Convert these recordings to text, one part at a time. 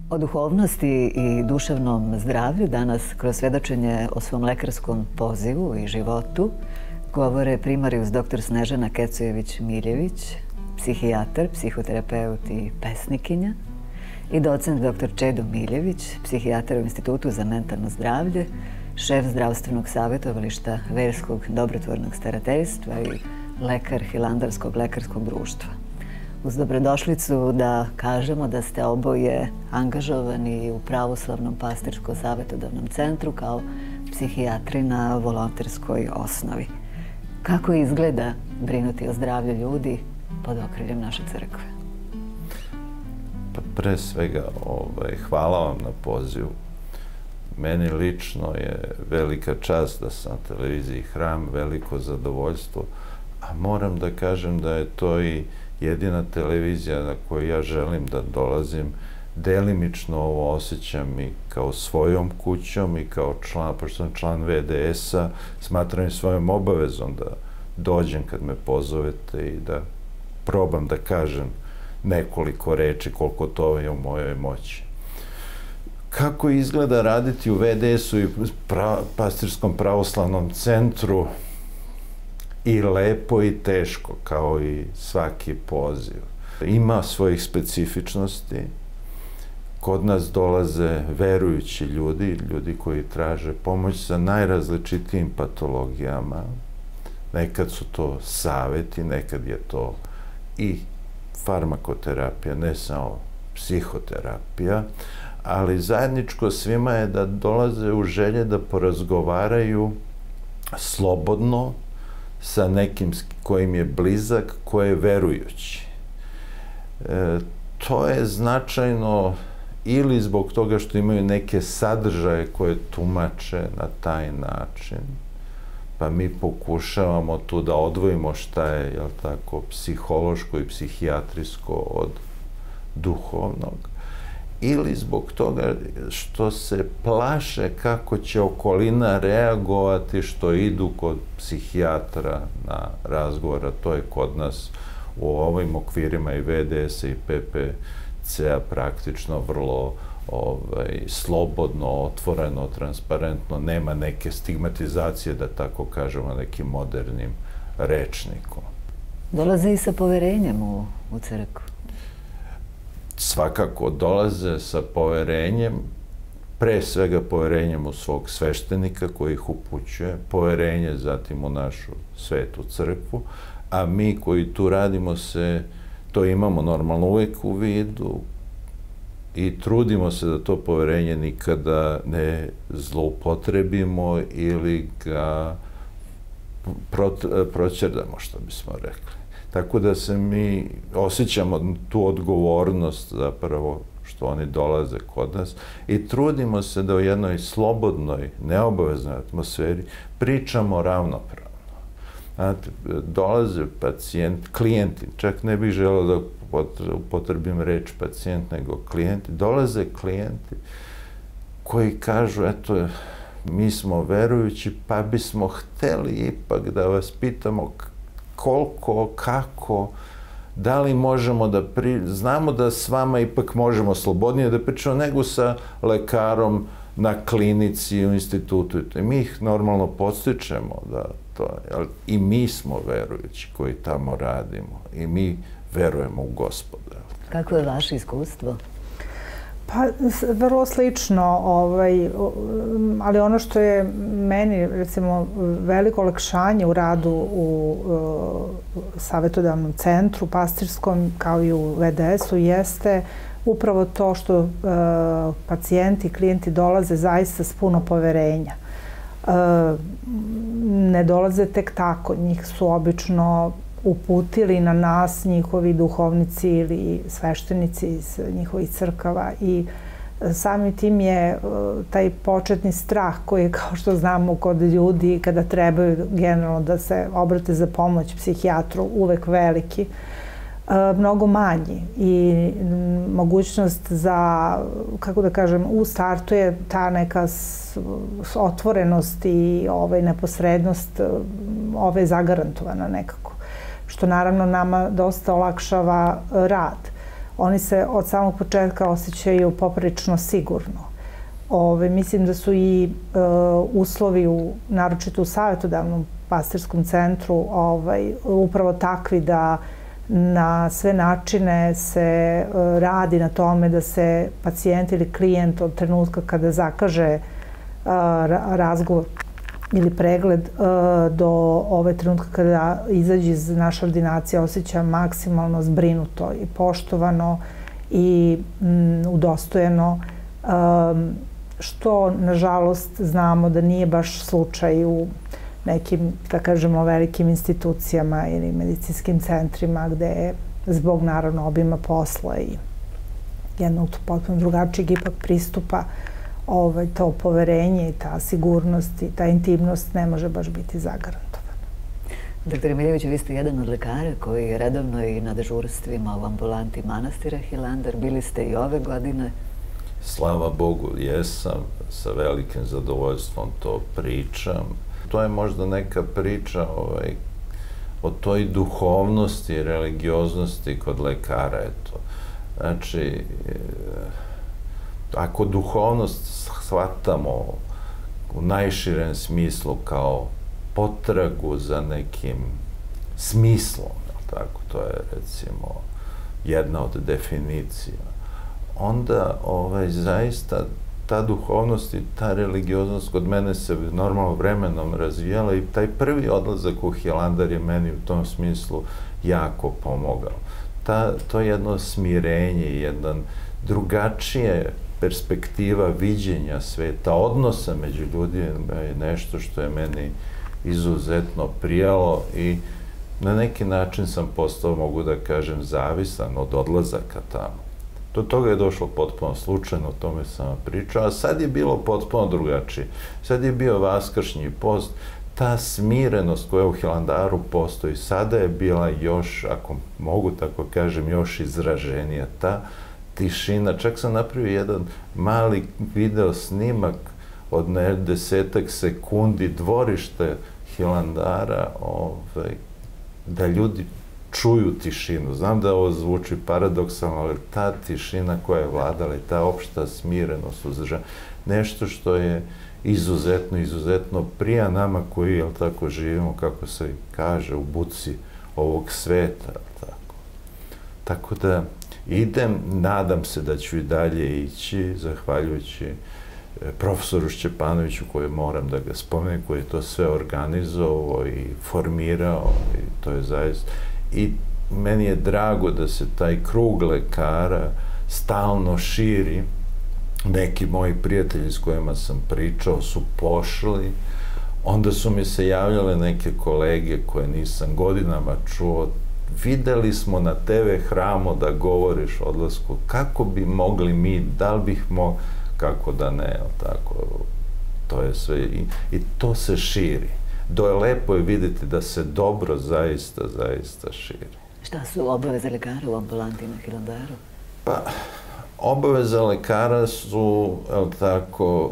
O duhovnosti i duševnom zdravlju danas kroz svedočenje o svom lekarskom pozivu i životu govore primarius dr. Snežana Kecojević-Miljević, psihijatar, psihoterapeut i pesnikinja, i docent dr. Čedo Miljević, psihijatar u Institutu za mentalno zdravlje, šef zdravstvenog savjetovališta Verskog dobrotvornog starateljstva i lekar Hilandarskog lekarskog društva. Uz dobrodošlicu da kažemo da ste oboje angažovani u Pravoslavnom pastirsko-savjetodavnom centru kao psihijatri na volonterskoj osnovi. Kako izgleda brinuti o zdravlju ljudi pod okriljem naše crkve? Pre svega, hvala vam na pozivu. Meni lično je velika čast da sam na televiziji Hram, veliko zadovoljstvo, a moram da kažem da je to i jedina televizija na koju ja želim da dolazim. Delimično ovo osjećam i kao svojom kućom i kao član, pošto sam član VDS-a, smatram i svojom obavezom da dođem kad me pozovete i da probam da kažem nekoliko reči koliko to je u mojoj moći. Kako izgleda raditi u VDS-u i pastirskom pravoslavnom centru? I lepo i teško, kao i svaki poziv. Ima svojih specifičnosti. Kod nas dolaze verujući ljudi, ljudi koji traže pomoć sa najrazličitijim patologijama. Nekad su to saveti, nekad je to i farmakoterapija, ne samo psihoterapija, ali zajedničko svima je da dolaze u želje da porazgovaraju slobodno sa nekim kojim je blizak, ko je verujući. To je značajno ili zbog toga što imaju neke sadržaje koje tumače na taj način, pa mi pokušavamo tu da odvojimo šta je, jel tako, psihološko i psihijatrijsko od duhovnog, ili zbog toga što se plaše kako će okolina reagovati što idu kod psihijatra na razgovor, a to je kod nas u ovim okvirima i VDS-a i PPC-a praktično vrlo slobodno, otvoreno, transparentno, nema neke stigmatizacije, da tako kažemo, nekim modernim rečnikom. Dolaze i sa poverenjem u crkvu? Svakako dolaze sa poverenjem, pre svega poverenjem u svog sveštenika koji ih upućuje, poverenje zatim u našu svetu crkvu, a mi koji tu radimo to imamo normalno uvek u vidu i trudimo se da to poverenje nikada ne zloupotrebimo ili ga proćerdamo, što bismo rekli. Tako da se mi osjećamo tu odgovornost zapravo što oni dolaze kod nas i trudimo se da u jednoj slobodnoj, neobaveznoj atmosferi pričamo ravnopravno. Znate, dolaze klijenti, čak ne bih želeo da upotrebim reč pacijent, nego klijenti. Dolaze klijenti koji kažu, eto, mi smo verujući, pa bismo hteli ipak da vas pitamo koliko, kako, da li možemo da znamo da s vama ipak možemo slobodnije da pričamo nego sa lekarom na klinici u institutu. I mi ih normalno podstičemo da to, i mi smo verujući koji tamo radimo i mi verujemo u Gospoda. Kako je vaše iskustvo? Pa, vrlo slično, ali ono što je meni, recimo, veliko olakšanje u radu u savjetodavnom centru, pastirskom, kao i u VDS-u, jeste upravo to što pacijenti, klijenti dolaze zaista s puno poverenja. Ne dolaze tek tako, njih su obično uputili na nas njihovi duhovnici ili sveštenici iz njihovih crkava i samim tim je taj početni strah koji je, kao što znamo, kod ljudi kada trebaju generalno da se obrate za pomoć psihijatru uvek veliki, mnogo manji i mogućnost za, kako da kažem, u startu je ta neka otvorenost i neposrednost zagarantovana nekako, što naravno nama dosta olakšava rad. oni se od samog početka osjećaju poprilično sigurno. Mislim da su i uslovi, naročito u savjetodavnom pastirskom centru, upravo takvi da na sve načine se radi na tome da se pacijent ili klijent od trenutka kada zakaže razgovor ili pregled do ove trenutka kada izađe iz naše ordinacije osjeća maksimalno zbrinuto i poštovano i udostojeno, što nažalost znamo da nije baš slučaj u nekim, da kažemo, velikim institucijama ili medicinskim centrima gde je zbog naravno obima posla i jednog potpuno drugačijeg ipak pristupa to poverenje i ta sigurnost i ta intimnost ne može baš biti zagarantovana. Dr. Miljević, vi ste jedan od lekara koji je redovno i na dežurstvima u ambulanti manastira Hilandar. Bili ste i ove godine. Slava Bogu, jesam, sa velikim zadovoljstvom to pričam. To je možda neka priča o toj duhovnosti i religioznosti kod lekara. Znači, ako duhovnost shvatamo u najširem smislu kao potragu za nekim smislom, tako, to je recimo jedna od definicija, onda zaista ta duhovnost i ta religioznost kod mene se normalno vremenom razvijala i taj prvi odlazak u Hilandar je meni u tom smislu jako pomogao. To jedno smirenje, jedan drugačije perspektiva viđenja sveta, odnosa među ljudima je nešto što je meni izuzetno prijalo i na neki način sam postao, mogu da kažem, zavisan od odlazaka tamo. Do toga je došlo potpuno slučajno, o tome sam pričao, a sad je bilo potpuno drugačije. Sad je bio vaskršnji post, ta smirenost koja u Hilandaru postoji, sada je bila još, ako mogu tako kažem, još izraženija. Ta tišina, čak sam napravio jedan mali video snimak od 10 sekundi dvorište Hilandara, da ljudi čuju tišinu. Znam da ovo zvuči paradoksalno, ali ta tišina koja je vladala i ta opšta smirenost, nešto što je izuzetno prija nama koji, jel tako, živimo, kako se kaže, u buci ovog sveta. Tako da idem, nadam se da ću i dalje ići, zahvaljujući profesoru Šćepanoviću, koji moram da ga spomenem, koji je to sve organizovao i formirao, i to je zaista. I meni je drago da se taj krug lekara stalno širi. Neki moji prijatelji s kojima sam pričao su pošli, onda su mi se javljale neke kolege koje nisam godinama čuo. Videli smo na TV Hramo da govoriš o odlasku, kako bi mogli mi, da li bih mogli, kako da ne, tako, to je sve, i to se širi. Lepo je vidjeti da se dobro zaista širi. Šta su obaveze lekara u ambulanti na Hilandaru? Pa, obaveze lekara su, tako,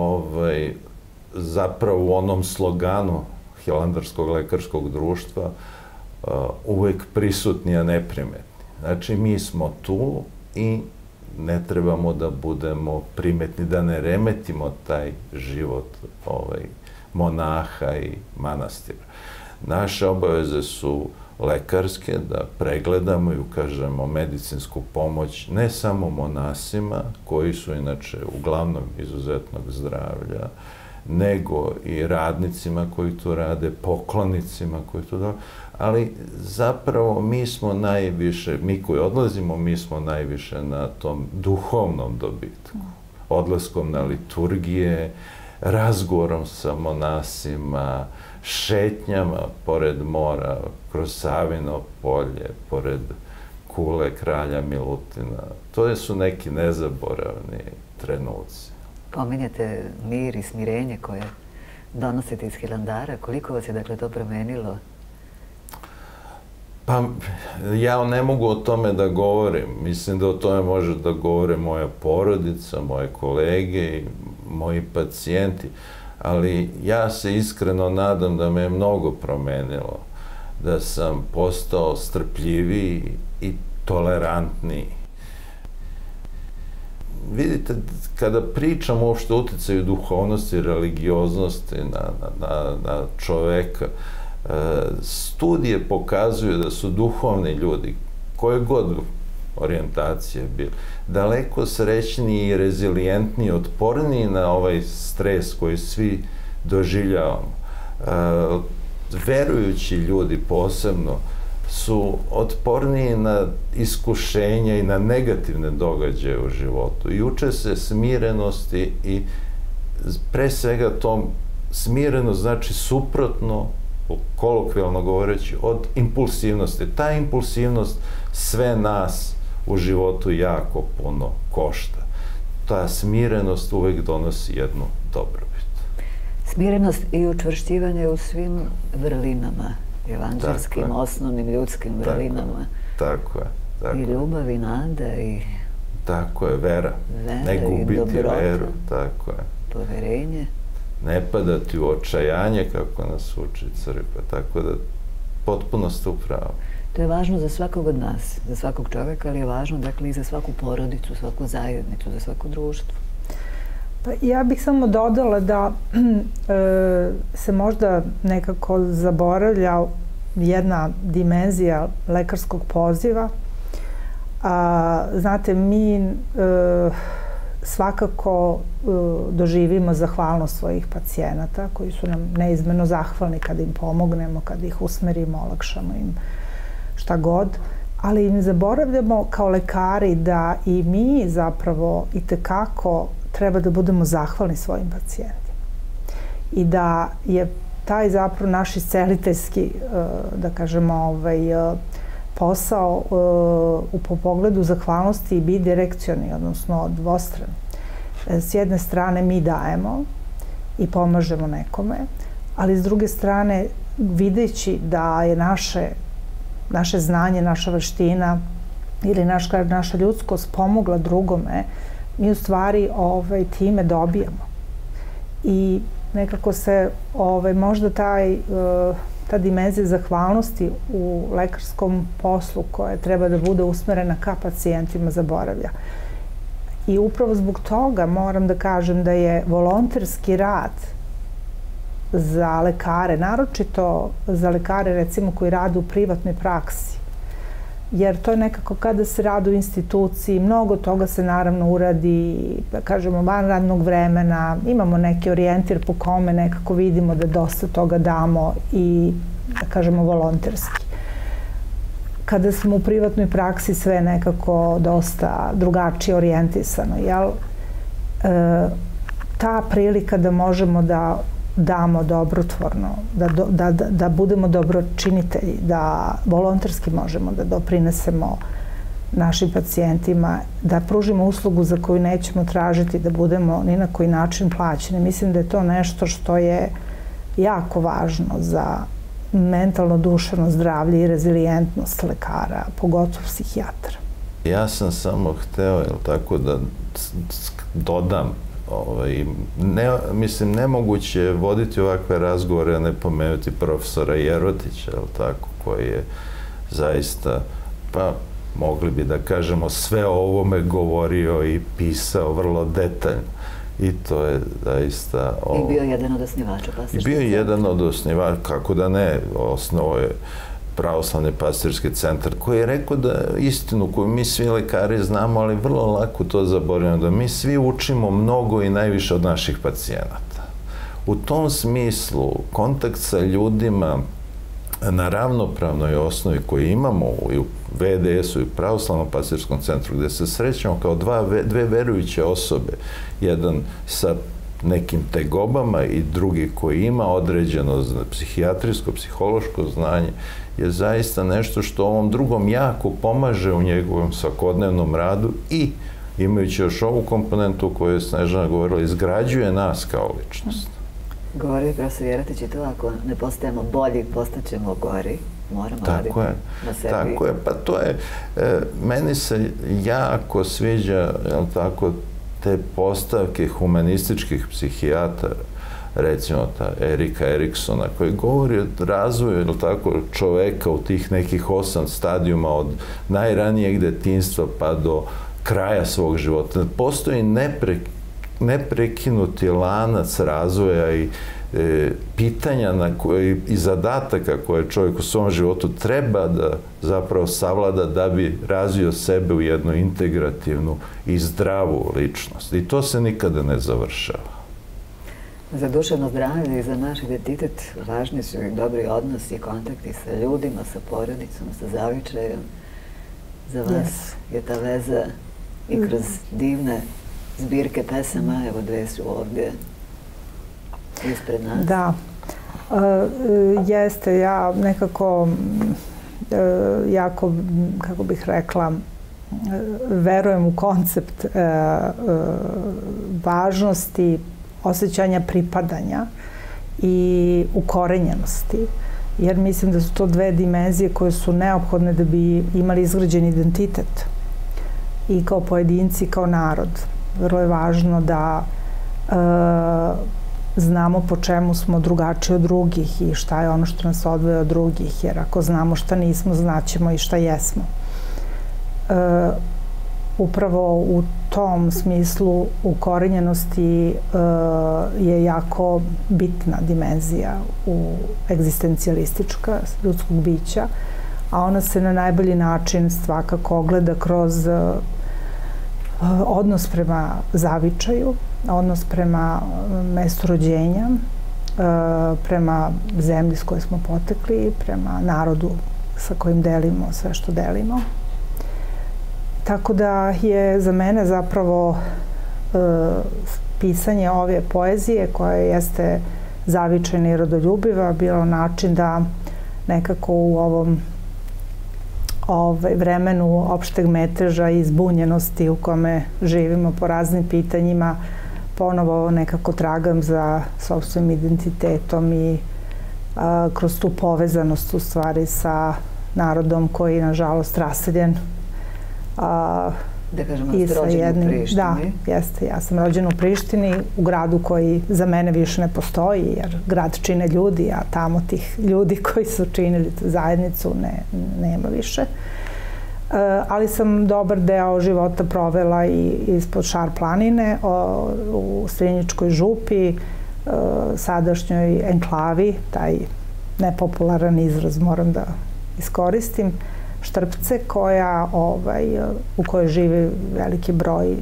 zapravo u onom sloganu Hilandarskog lekarskog društva uvek prisutni, a neprimetni. Znači, mi smo tu i ne trebamo da budemo primetni, da ne remetimo taj život monaha i manastira. Naše obaveze su lekarske, da pregledamo i ukažemo medicinsku pomoć ne samo monasima, koji su inače uglavnom izuzetnog zdravlja, nego i radnicima koji tu rade, poklonicima koji tu rade, ali zapravo mi smo najviše, mi koji odlazimo, mi smo najviše na tom duhovnom dobitku. Odlaskom na liturgije, razgovorom sa monasima, šetnjama pored mora, kroz Savino polje, pored kule kralja Milutina. To su neki nezaboravni trenuci. Pominjate mir i smirenje koje donosite iz Hilandara. Koliko vas je, dakle, to promenilo? Pa, ja ne mogu o tome da govorim. Mislim da o tome može da govore moja porodica, moje kolege i moji pacijenti. Ali ja se iskreno nadam da me je mnogo promenilo. Da sam postao strpljiviji i tolerantniji. vidite, kada pričamo uopšte o uticaju duhovnosti i religioznosti na čoveka, studije pokazuju da su duhovni ljudi, koje god orijentacije bili, daleko srećniji i rezilijentniji, otporniji na ovaj stres koji svi doživljavamo. Verujući ljudi posebno su otporniji na iskušenja i na negativne događaje u životu i uče se smirenosti i pre svega tom smirenost znači suprotno, kolokvijalno govoreći, od impulsivnosti. Ta impulsivnost sve nas u životu jako puno košta. Ta smirenost uvek donosi jednu dobrobit. Smirenost i učvršćivanje u svim vrlinama, evanđelskim, osnovnim ljudskim vrlinama. Tako je. I ljubav i nada i... Tako je, vera. Ne gubiti veru, tako je. Poverenje. Ne padati u očajanje, kako nas uči crkva, tako da potpuno ste u pravu. To je važno za svakog od nas, za svakog čoveka, ali je važno, dakle, i za svaku porodicu, svaku zajednicu, za svako društvo. Pa ja bih samo dodala da se možda nekako zaboravlja jedna dimenzija lekarskog poziva. Znate, mi svakako doživimo zahvalnost svojih pacijenata koji su nam neizmjerno zahvalni kad im pomognemo, kad ih usmerimo, olakšamo im šta god, ali im zaboravljamo kao lekari da i mi zapravo itekako treba da budemo zahvalni svojim pacijentima. I da je taj zapravo naš isceliteljski, da kažemo, posao po pogledu zahvalnosti i bidirekcioni, odnosno dvostran. S jedne strane mi dajemo i pomažemo nekome, ali s druge strane videći da je naše znanje, naša veština ili naša ljudskost pomogla drugome, mi u stvari time dobijamo. I nekako se možda ta dimenzija zahvalnosti u lekarskom poslu koja treba da bude usmerena ka pacijentima zaboravlja. I upravo zbog toga moram da kažem da je volonterski rad za lekare, naročito za lekare recimo koji rade u privatnoj praksi, jer to je nekako kada se radi u instituciji, mnogo toga se naravno uradi, da kažemo, van radnog vremena, imamo neki orijentir po kome nekako vidimo da dosta toga damo i, da kažemo, volonterski. Kada smo u privatnoj praksi sve nekako dosta drugačije orijentisano, jel? Ta prilika da možemo da damo dobrotvorno, da budemo dobročinitelji, da volonterski možemo da doprinesemo našim pacijentima, da pružimo uslugu za koju nećemo tražiti da budemo ni na koji način plaćeni. Mislim da je to nešto što je jako važno za mentalno, duševno zdravlje i rezilijentnost lekara, pogotovo psihijatra. Ja sam samo hteo, tako da dodam, mislim, nemoguće je voditi ovakve razgovore, a ne pomenuti profesora Jerotića, koji je zaista, pa mogli bi da kažemo, sve o ovome govorio i pisao vrlo detaljno. I to je zaista... I bio jedan od osnivača pastirskog centra. Bio je jedan od osnivača, kako da ne, osnovao je Pravoslavni pastirski centar, koji je rekao da istinu koju mi svi lekari znamo, ali vrlo lako to zaboravljamo, da mi svi učimo mnogo i najviše od naših pacijenata. U tom smislu, kontakt sa ljudima na ravnopravnoj osnovi koju imamo i u VDS-u i u Pravoslavnom pastirskom centru, gde se srećemo kao dve verujuće osobe, jedan sa nekim tegobama i drugi koji ima određeno psihijatrijsko, psihološko znanje, je zaista nešto što ovom drugom jako pomaže u njegovom svakodnevnom radu i, imajući još ovu komponentu o kojoj je Snežana govorila, izgrađuje nas kao ličnost. Govorio je profesor Jerotić i to, ako ne postajemo bolji, postaćemo gori. Moramo raditi na sebi. Tako je, pa to je, meni se jako sviđa, te postavke humanističkih psihijatara, recimo ta Erika Eriksona, koji govori o razvoju čoveka u tih nekih 8 stadijuma od najranijeg detinjstva pa do kraja svog života. Postoji neprekinuti lanac razvoja i pitanja i zadataka koje čovjek u svom životu treba da zapravo savlada da bi razvio sebe u jednu integrativnu i zdravu ličnost. I to se nikada ne završava. Za duševno zdravlje i za naš identitet važni su i dobri odnosi i kontakti sa ljudima, sa porodicom, sa zavičajom. Za vas je ta veza i kroz divne zbirke pesama, evo dve su ovdje ispred nas. Da, jeste, ja nekako jako, kako bih rekla, verujem u koncept važnosti osjećanja pripadanja i ukorenjenosti. Jer mislim da su to dve dimenzije koje su neophodne da bi imali izgrađen identitet. I kao pojedinci, i kao narod. Vrlo je važno da znamo po čemu smo drugačiji od drugih i šta je ono što nas odvoje od drugih. Jer ako znamo šta nismo, znaćemo i šta jesmo. Upravo u tom smislu ukorenjenosti je jako bitna dimenzija egzistencijalistička ljudskog bića, a ona se na najbolji način svakako ogleda kroz odnos prema zavičaju, odnos prema mestu rođenja, prema zemlji s kojoj smo potekli, prema narodu sa kojim delimo sve što delimo. Tako da je za mene zapravo pisanje ove poezije, koja jeste zavičajna i rodoljubiva, bilo način da nekako u ovom vremenu opšteg meteža i zbunjenosti u kome živimo po raznim pitanjima, ponovo nekako tragam za sopstvenim identitetom i kroz tu povezanost u stvari sa narodom koji je nažalost raseljen. Da kažemo, ste rođeni u Prištini. Da, jeste. Ja sam rođena u Prištini, u gradu koji za mene više ne postoji, jer grad čine ljudi, a tamo tih ljudi koji su činili zajednicu nema više. Ali sam dobar deo života provela i ispod Šar planine, u Strinjičkoj župi, sadašnjoj enklavi, taj nepopularan izraz moram da iskoristim, Štrpce, u kojoj živi veliki broj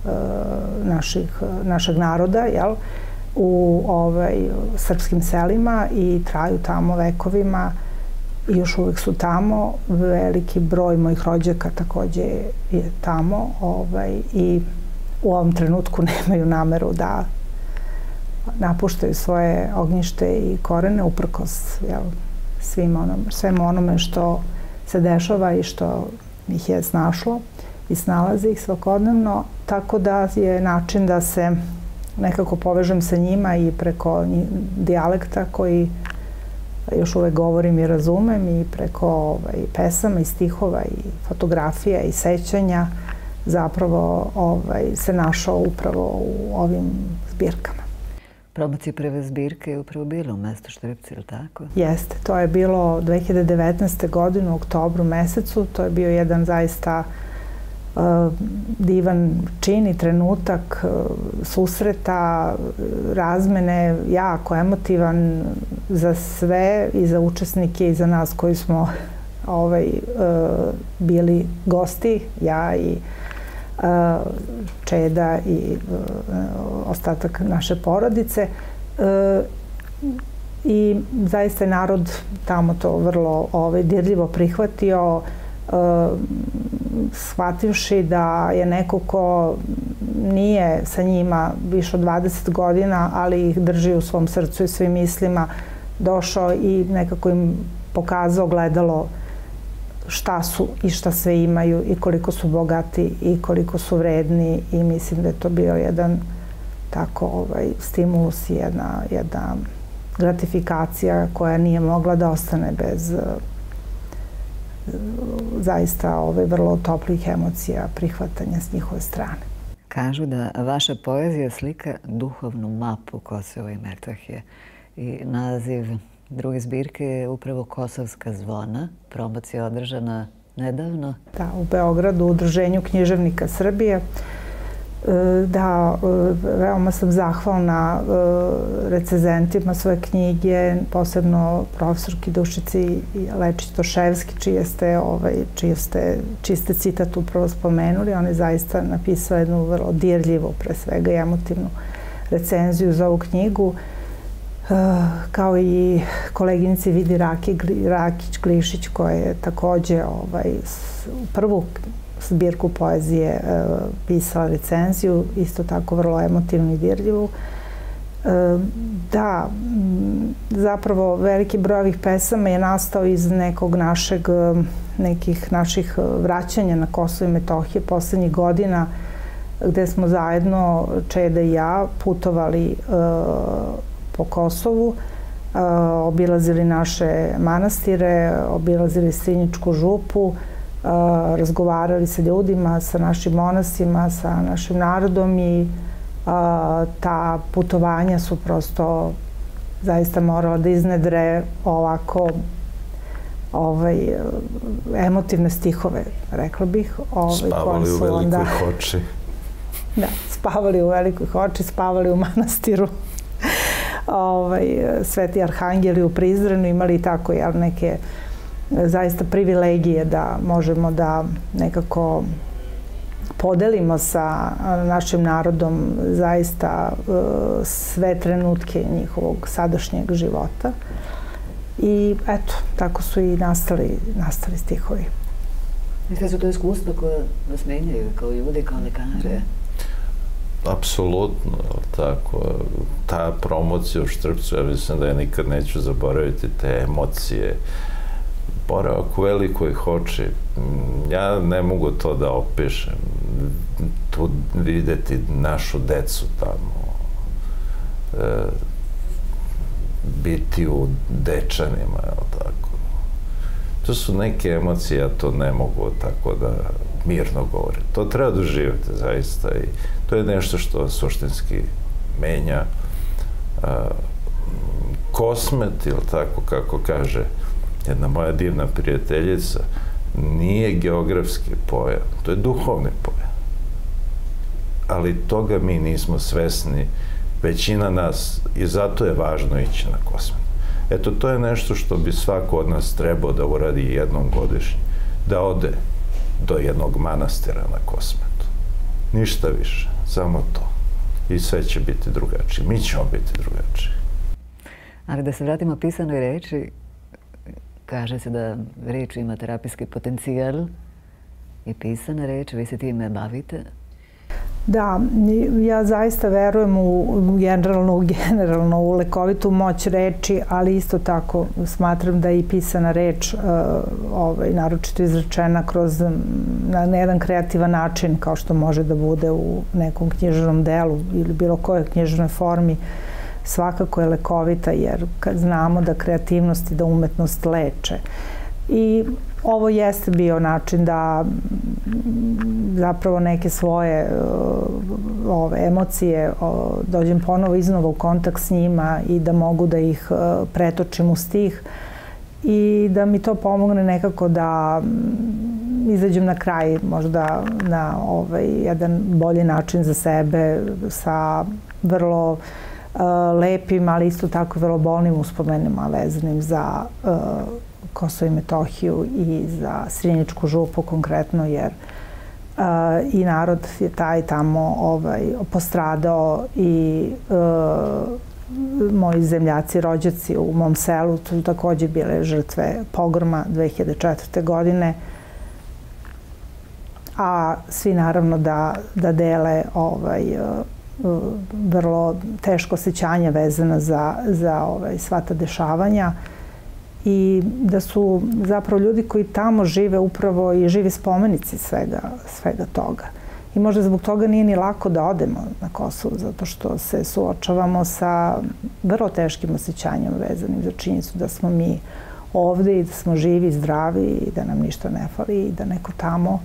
našeg naroda, u srpskim selima i traju tamo vekovima i još uvek su tamo. Veliki broj mojih rođaka takođe je tamo i u ovom trenutku nemaju nameru da napuštaju svoje ognjište i korene uprkos svemu onome što se dešava i što ih je snašlo i snalazi ih svakodnevno, tako da je način da se nekako povežem sa njima i preko dijalekta koji još uvek govorim i razumem i preko pesama i stihova i fotografija i sećanja zapravo se našao upravo u ovim zbirkama. Promocija prve zbirke je upravo bila u mestu Štrpci, ili tako? Jeste. To je bilo 2019. godine u oktobru mesecu. To je bio jedan zaista divan čin i trenutak susreta, razmene, jako emotivan za sve i za učesnike i za nas koji smo bili gosti, ja i Čeda i ostatak naše porodice. I zaista je narod tamo to vrlo dirljivo prihvatio, shvativši da je neko ko nije sa njima više od 20 godina, ali ih drži u svom srcu i svim mislima, došao i nekako im pokazao gledalo šta su i šta sve imaju i koliko su bogati i koliko su vredni, i mislim da je to bio jedan tako stimulus i jedna gratifikacija koja nije mogla da ostane bez zaista vrlo toplih emocija prihvatanja s njihove strane. Kažu da vaša poezija slika duhovnu mapu Kosova i Metohije i naziv druge zbirke je upravo Kosovska zvona. Promocija je održana nedavno. Da, u Beogradu, u Udruženju književnika Srbije. Da, veoma sam zahvalna recenzentima svoje knjige, posebno profesorki Dušici Lečić-Toševski, čiji ste citat upravo spomenuli. On je zaista napisao jednu vrlo dirljivu, pre svega i emotivnu recenziju za ovu knjigu, kao i koleginici Vidi Rakić-Glišić, koja je takođe prvu zbirku poezije pisala recenziju, isto tako vrlo emotivnu i dirljivu. Da, zapravo veliki broj ovih pesama je nastao iz nekih naših vraćanja na Kosovo i Metohije poslednjih godina, gde smo zajedno, Čeda i ja, putovali po Kosovu, obilazili naše manastire, obilazili Strinjičku župu, razgovarali sa ljudima, sa našim monasima, sa našim narodom i ta putovanja su prosto zaista morala da iznedre ovako emotivne stihove, rekla bih. Spavali u Velikoj Hoči. Da, spavali u Velikoj Hoči, spavali u manastiru. Sveti arhangeli u Prizrenu, imali tako neke zaista privilegije da možemo da nekako podelimo sa našim narodom zaista sve trenutke njihovog sadašnjeg života. I eto, tako su i nastali stihovi. Mislite su to iskustva koje nas menjaju kao ljudi, kao lekare? Apsolutno, tako. Ta promocija u Štrpcu, ja mislim da je nikad neću zaboraviti te emocije. Boravak u Velikoj Hoči, ja ne mogu to da opišem. Tu videti našu decu tamo, biti u Dečanima, tako. To su neke emocije, ja to ne mogu tako da mirno govorim. To treba doživjeti, zaista, i to je nešto što suštinski menja. Kosmet, ili tako kako kaže jedna moja divna prijateljica, nije geografski pojam, to je duhovni pojam. Ali toga mi nismo svesni, većina nas, i zato je važno ići na Kosmet. Eto, to je nešto što bi svako od nas trebao da uradi jednom godišnje, da ode do jednog manastira na Kosmetu. Ništa više, samo to. I sve će biti drugačije. Mi ćemo biti drugačiji. Ali da se vratimo pisanoj reči, kaže se da reč ima terapijski potencijal i pisana reč, vi se time bavite? Da, ja zaista verujem generalno u lekovitu moć reči, ali isto tako smatram da i pisana reč, naročito izrečena na jedan kreativan način, kao što može da bude u nekom književnom delu ili bilo kojoj književnoj formi, svakako je lekovita, jer znamo da kreativnost i da umetnost leče. I ovo jeste bio način da zapravo neke svoje emocije dođem ponovo iznova u kontakt s njima i da mogu da ih pretočim u stih i da mi to pomogne nekako da izađem na kraj možda na jedan bolji način za sebe sa vrlo lepim, ali isto tako vrlo bolnim uspomenima vezanim za Kosovo i Metohiju i za Strinjičku župu konkretno, jer i narod je taj tamo postradao i moji zemljaci, rođaci u mom selu su takođe bile žrtve pogroma 2004. godine, a svi naravno da dele vrlo teško osjećanje vezana za sva ta dešavanja i da su zapravo ljudi koji tamo žive upravo i živi spomenici svega toga. I možda zbog toga nije ni lako da odemo na Kosovo, zato što se suočavamo sa vrlo teškim osjećanjem vezanim za činjenicu da smo mi ovde i da smo živi, zdravi i da nam ništa ne fali i da neko tamo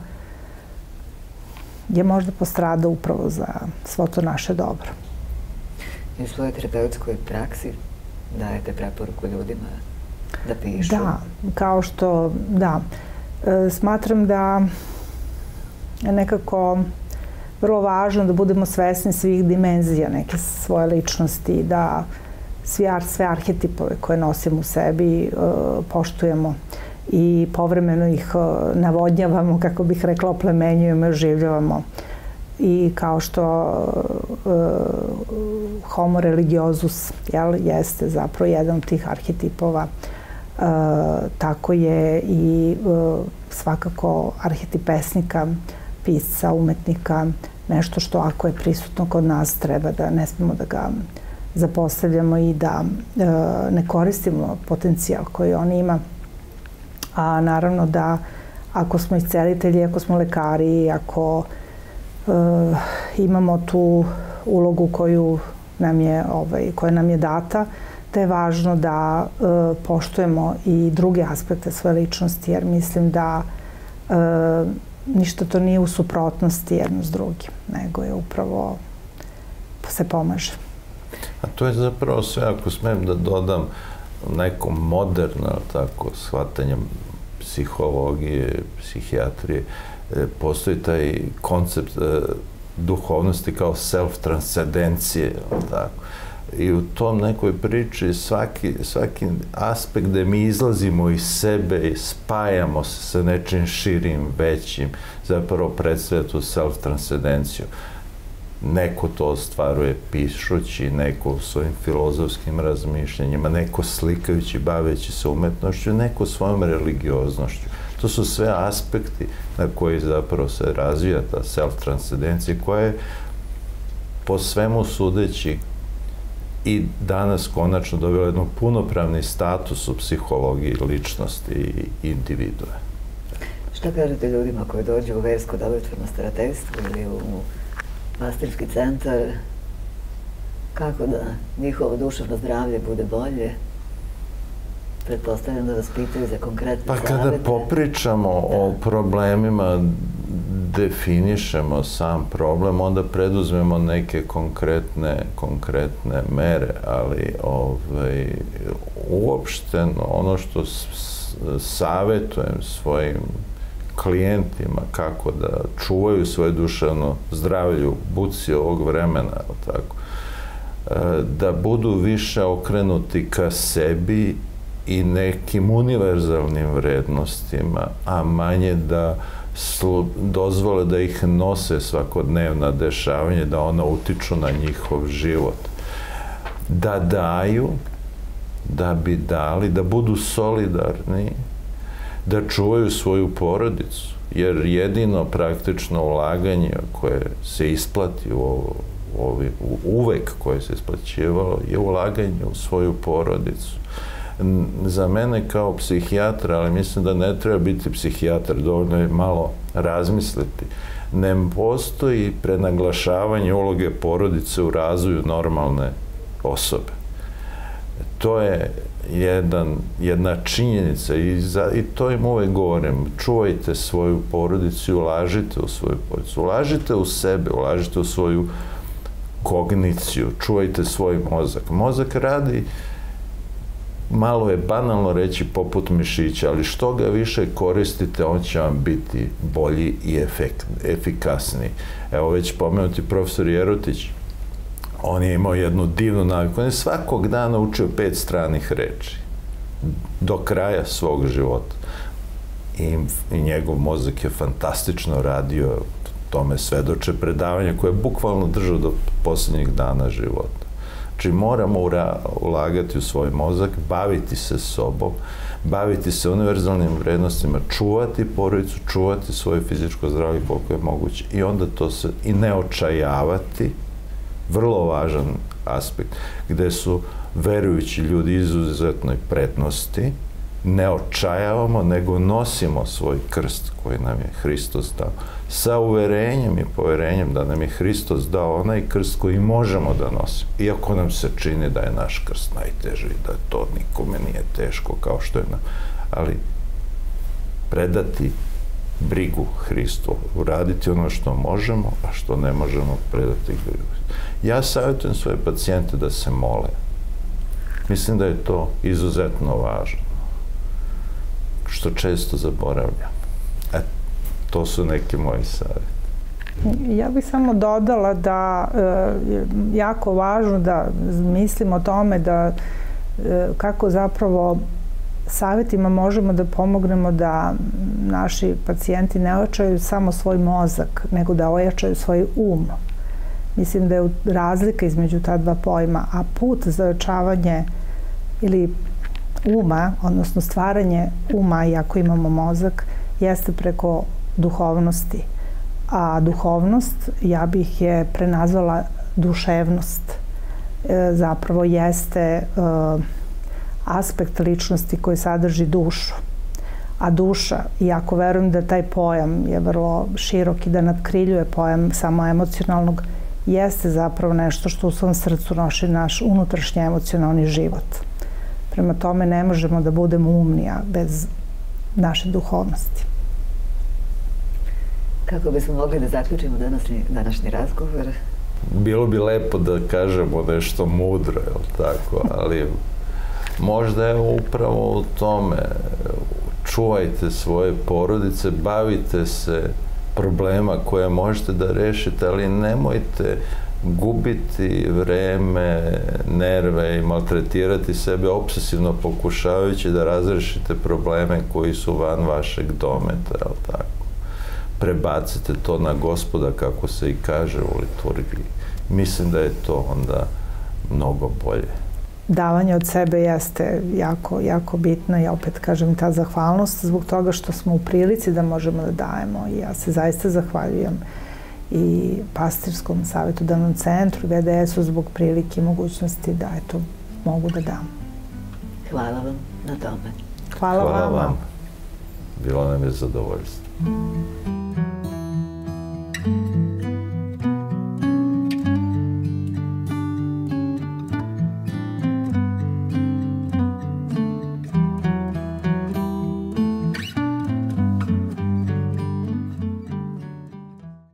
je možda postradao upravo za svo to naše dobro. I u svojoj terapeutskoj praksi dajete preporuku ljudima da pišu? Da, kao što, da. Smatram da je nekako vrlo važno da budemo svesni svih dimenzija neke svoje ličnosti, da sve arhetipove koje nosimo u sebi poštujemo i povremeno ih navodnjavamo, kako bih rekla, oplemenjujemo i oživljavamo. I kao što homo religiosus jeste zapravo jedan od tih arhetipova, tako je i svakako arhetip pesnika, pisca, umetnika, nešto što ako je prisutno kod nas treba da ne smemo da ga zapostavljamo i da ne koristimo potencijal koji on ima. A naravno da ako smo iscelitelji, ako smo lekari, ako imamo tu ulogu koja nam je data, da je važno da poštujemo i druge aspekte svoje ličnosti, jer mislim da ništa to nije u suprotnosti jedno s drugim, nego je upravo se pomaže. A to je zapravo sve, ako smem da dodam, neko moderno shvatanje psihologije, psihijatrije, postoji taj koncept duhovnosti kao self-transcendencije, i u tom nekoj priči svaki aspekt gde mi izlazimo iz sebe i spajamo se sa nečim širim, većim, zapravo predstavlja tu self-transcendenciju. Neko to ostvaruje pišući, neko svojim filozofskim razmišljanjima, neko slikajući, baveći se umetnošću, neko svojom religioznošću. To su sve aspekti na koji zapravo se razvija ta self-transcendencija, koja je po svemu sudeći i danas konačno dobila jednu punopravni status u psihologiji ličnosti i individue. Šta kažete ljudima koji dođu u versko dobrotvorno starateljstvo ili u pastirski centar, kako da njihovo duševno zdravlje bude bolje? Pretpostavljam da vas pitaju za konkretne savete. Pa kada popričamo o problemima, definišemo sam problem, onda preduzmemo neke konkretne mere, ali uopšteno ono što savetujem svojim klijentima kako da čuvaju svoje duševno zdravlje u buci ovog vremena, da budu više okrenuti ka sebi i nekim univerzalnim vrednostima, a manje da dozvole da ih nose svakodnevna dešavanja, da ona utiču na njihov život. Da daju, da bi dali, da budu solidarni, da čuvaju svoju porodicu, jer jedino praktično ulaganje koje se isplati uvek koje se isplaćivalo je ulaganje u svoju porodicu. Za mene kao psihijatra, ali mislim da ne treba biti psihijatar, dovoljno je malo razmisliti, ne postoji prenaglašavanje uloge porodice u razvoju normalne osobe. To je jedna činjenica i to im uvek govorim. Čuvajte svoju porodicu i ulažite u svoju porodicu. Ulažite u sebe, ulažite u svoju kogniciju, čuvajte svoj mozak. Mozak radi, malo je banalno reći, poput mišića, ali što ga više koristite, on će vam biti bolji i efikasniji. Evo, već pomenuti profesor Jerotić, on je imao jednu divnu naviku. On je svakog dana učio 5 stranih reči do kraja svog života. I njegov mozak je fantastično radio, tome svedoče predavanja koje je bukvalno držao do poslednjih dana života. Znači, moramo ulagati u svoj mozak, baviti se sobom, baviti se univerzalnim vrednostima, čuvati porodicu, čuvati svoje fizičko zdravlje koliko je moguće i onda to se i ne očajavati, vrlo važan aspekt, gde su verujući ljudi izuzetnoj prednosti, ne očajavamo, nego nosimo svoj krst koji nam je Hristos dao, sa uverenjem i poverenjem da nam je Hristos dao onaj krst koji možemo da nosimo. Iako nam se čini da je naš krst najteži, da to nikome nije teško kao što je nam. Ali predati brigu Hristu, uraditi ono što možemo, a što ne možemo, predati brigu. Ja savjetujem svoje pacijente da se mole. Mislim da je to izuzetno važno, što često zaboravljam. To su neki moji savjeti. Ja bih samo dodala da je jako važno da mislimo o tome da kako zapravo savjetima možemo da pomognemo da naši pacijenti ne ojačaju samo svoj mozak, nego da ojačaju svoj um. Mislim da je razlika između ta dva pojma, a put za ojačavanje ili uma, odnosno stvaranje uma, iako imamo mozak, jeste preko duhovnosti. A duhovnost, ja bih je prenazvala duševnost. Zapravo jeste aspekt ličnosti koji sadrži dušu. A duša, iako verujem da taj pojam je vrlo širok i da nadkriljuje pojam samo emocionalnog, jeste zapravo nešto što u svom srcu nosi naš unutrašnji emocionalni život. Prema tome ne možemo da budemo umnija bez naše duhovnosti. Kako bismo mogli da zaključimo današnji razgovor? Bilo bi lepo da kažemo nešto mudro, je li tako? Ali možda je upravo u tome. Čuvajte svoje porodice, bavite se problema koje možete da rešite, ali nemojte gubiti vreme, nerve i maltretirati sebe obsesivno pokušavajući da razrešite probleme koji su van vašeg dometa, je li tako? Prebacite to na Gospoda, kako se i kaže u liturgiji. Mislim da je to onda mnogo bolje. Davanje od sebe jeste jako, jako bitno i opet kažem ta zahvalnost zbog toga što smo u prilici da možemo da dajemo i ja se zaista zahvaljujem i Pastirskom savjetodavnom centru i VDS-u zbog prilike i mogućnosti da eto mogu da dam. Hvala vam na tome. Hvala vam. Bilo nam je zadovoljstvo.